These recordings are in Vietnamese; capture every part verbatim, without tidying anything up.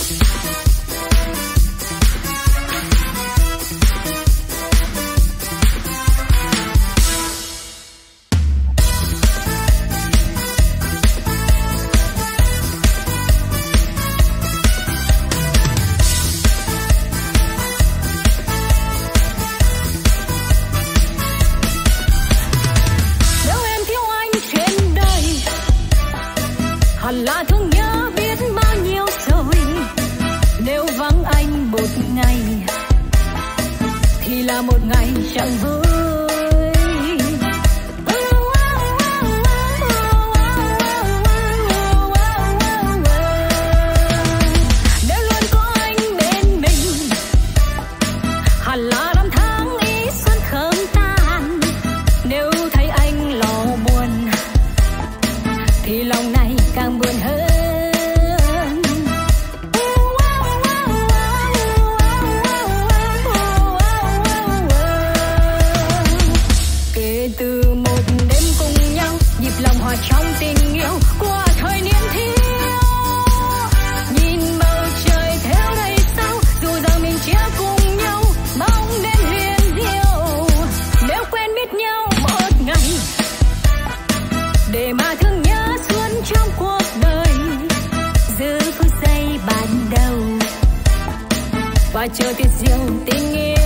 hẳn là thương nhớ biết bao nhiêu rồi. Nếu vắng anh một ngày thì là một ngày chẳng vui. Nếu luôn có anh bên mình, hẳn là năm tháng ý xuân khớm tan. Nếu thấy anh lo buồn thì lòng này càng buồn hơn. Kể từ một đêm cùng nhau, nhịp lòng hòa trong tình yêu qua thời niên thiếu. Nhìn bầu trời theo đầy sao, dù giờ mình chia cùng nhau, mong đến huyền diệu. Nếu quen biết nhau một ngày để mà thương nhớ xuân trong cuộc đời, giữ phút giây ban đầu và chờ tiết diệu tình yêu.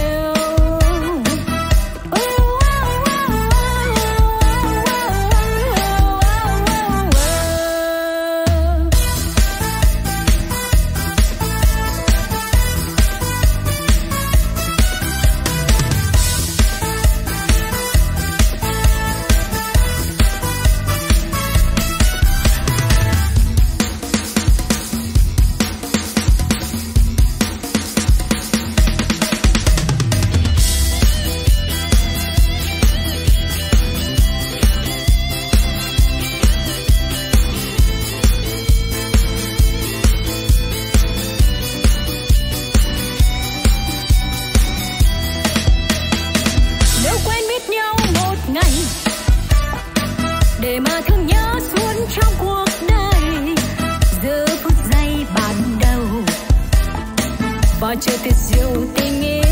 Để mà thương nhớ xuân trong cuộc đời, giữ phút giây ban đầu và chờ tiết diệu tình yêu.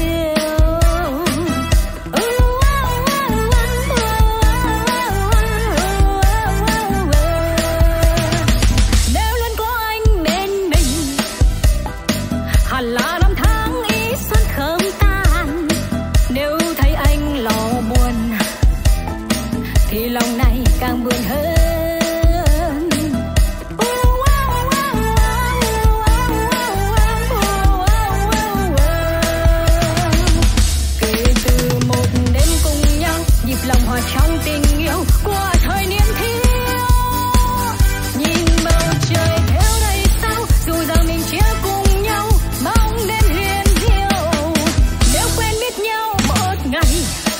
Nếu luôn có anh bên mình, hẳn là năm tháng ý xuân khớm tan. Nếu thấy anh lo buồn thì lòng này càng buồn hơn. Kể từ một đêm cùng nhau, nhịp lòng hòa trong tình yêu qua thời niên thiếu. Nhìn bầu trời theo đầy sao, dù giờ mình chia cùng nhau, mong đến huyền diệu. Nếu quen biết nhau một ngày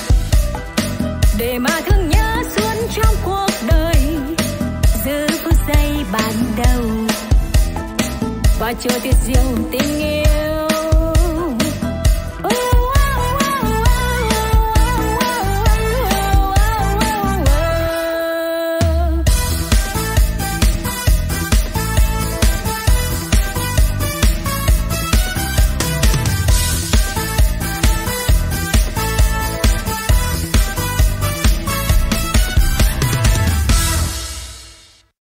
để mà thương nhớ xuân trong cuộc đời, giữ phút giây ban đầu và chờ tiết diệu tình yêu.